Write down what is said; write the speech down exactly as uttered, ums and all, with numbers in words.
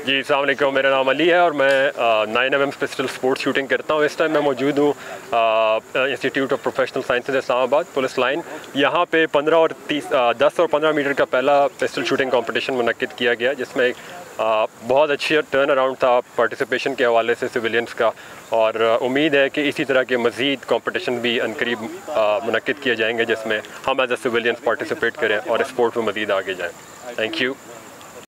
जी अस्सलाम वालेकुम, मेरा नाम अली है और मैं nine M M pistol sports shooting करता हूँ। इस टाइम मैं मौजूद हूँ institute of professional sciences Islamabad police line. यहाँ पे पंद्रह और तीस दस और पंद्रह मीटर का पहला पिस्टल शूटिंग कंपटीशन मुनक्किद किया गया, जिसमें आ, बहुत अच्छी टर्न अराउंड था पार्टिसिपेशन के हवाले से सिविलियंस का, और उम्मीद है कि इसी तरह के मज़ीद कंपटीशन भी अनकरीब मुनक्किद किए जाएंगे जिसमें हम एज ए सिविलियंस पार्टिसिपेट करें और स्पोर्ट में मज़ीद आगे जाएँ। Thank you.